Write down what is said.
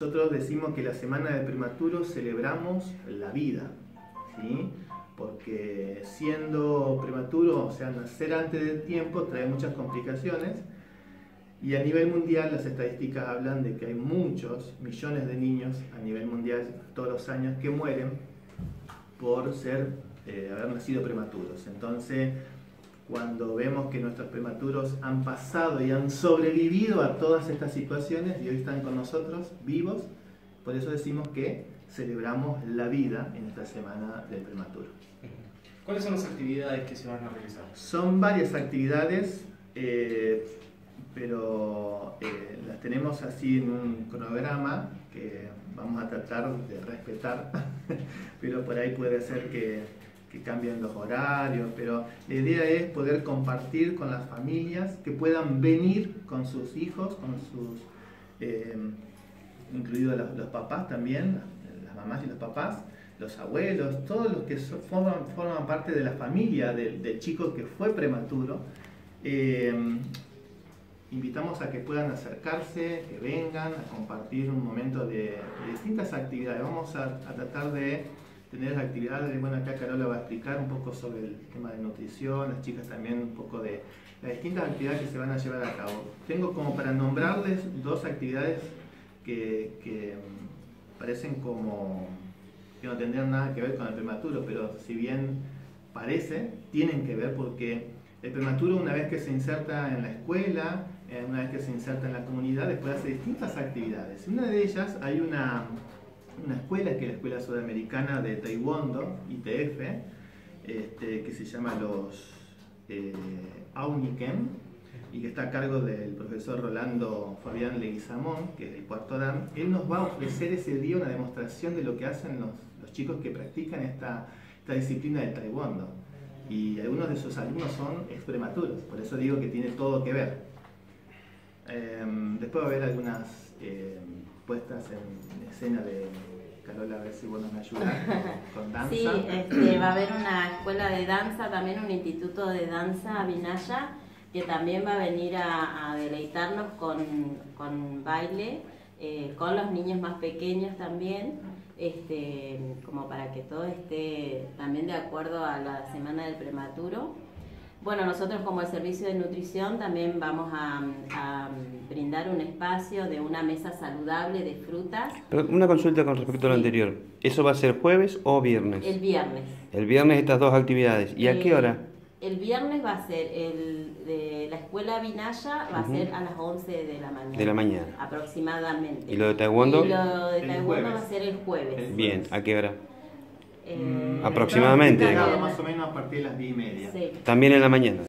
Nosotros decimos que la semana del prematuro celebramos la vida, ¿sí? Porque siendo prematuro, o sea, nacer antes del tiempo, trae muchas complicaciones. Y a nivel mundial las estadísticas hablan de que hay muchos, millones de niños a nivel mundial todos los años que mueren por haber nacido prematuros. Entonces, cuando vemos que nuestros prematuros han pasado y han sobrevivido a todas estas situaciones y hoy están con nosotros vivos, por eso decimos que celebramos la vida en esta semana del prematuro. ¿Cuáles son las actividades que se van a realizar? Son varias actividades, pero las tenemos así en un cronograma que vamos a tratar de respetar, pero por ahí puede ser que cambien los horarios, pero la idea es poder compartir con las familias, que puedan venir con sus hijos, con sus, incluidos los papás también, las mamás y los papás, los abuelos, todos los que forman parte de la familia del chico que fue prematuro. Invitamos a que puedan acercarse, que vengan a compartir un momento de distintas actividades. Vamos a tratar de tener actividades, bueno, acá Carola va a explicar un poco sobre el tema de nutrición, las chicas también un poco de las distintas actividades que se van a llevar a cabo. Tengo como para nombrarles dos actividades que parecen como que no tendrían nada que ver con el prematuro, pero si bien parece, tienen que ver porque el prematuro, una vez que se inserta en la escuela, una vez que se inserta en la comunidad, después hace distintas actividades. Una de ellas hay una escuela, que es la Escuela Sudamericana de Taekwondo, ITF, que se llama los Auniken, y que está a cargo del profesor Rolando Fabián Leguizamón, que es el cuarto dan. Él nos va a ofrecer ese día una demostración de lo que hacen los chicos que practican esta disciplina del Taekwondo. Y algunos de sus alumnos son prematuros, por eso digo que tiene todo que ver. Después va a haber algunas puestas en escena de Carola, a ver si vos nos ayudas con danza. Sí, va a haber una escuela de danza, también un instituto de danza, Vinaya, que también va a venir a deleitarnos con baile, con los niños más pequeños también, como para que todo esté también de acuerdo a la semana del prematuro. Bueno, nosotros como el servicio de nutrición también vamos a brindar un espacio de una mesa saludable de frutas. Pero una consulta con respecto a lo anterior. ¿Eso va a ser jueves o viernes? El viernes. El viernes estas dos actividades. ¿Y a qué hora? El viernes va a ser de la escuela Vinaya, va a ser a las 11 de la mañana. De la mañana. Aproximadamente. ¿Y lo de Taekwondo? Y lo de Taekwondo va a ser el jueves. Bien, ¿a qué hora? Aproximadamente. Más o menos a partir de las 10:30. Sí. También en la mañana.